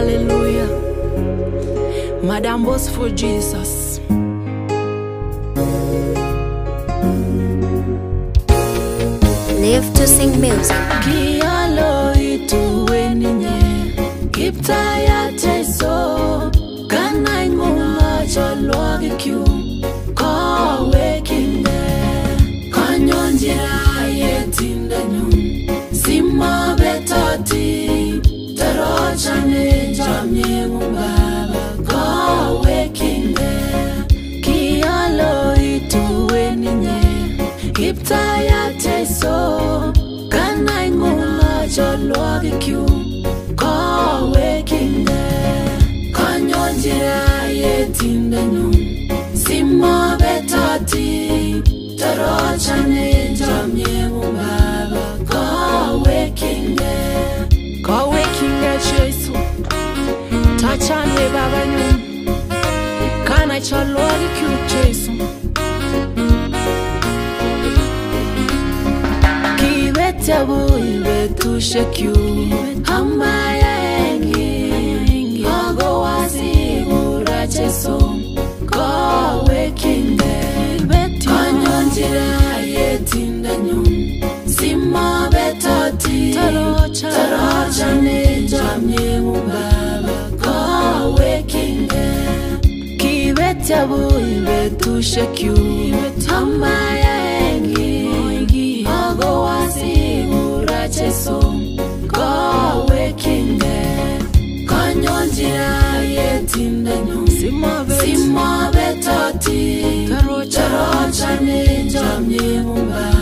Hallelujah. Madam was for Jesus. Live to sing music. Kialo itu weninye Kiptaya teso Kanai ngunga chalwagi kyu Kawe kinde Kanyonjira yetinda nyun Sima betati Tarochane jamye ngumbaba Kawe kinde Kialo itu weninye Kiptaya teso Kanai ngunga chalwagi kyu Kawe kinde Kanyonjira yetinda nyun Sima betati Tarochane jamye ngumbaba Kawe kinde Jesu Tachane baba nyun Kanai chalwagi kyu Jesu Tabu ibetu shekyu Amaya engi Ogo wasi ura Jesu Kawe kinde Kanyonjira yetinda nyun Sima betati Tarochane jamye ngumbaba Kawe kinde Tabu ibetu shekyu Amaya engi Ogo wasi ura Jesu Kawe kinde Kanyonjira yetinda nyun Sima betati Tarochane jamye ngumbaba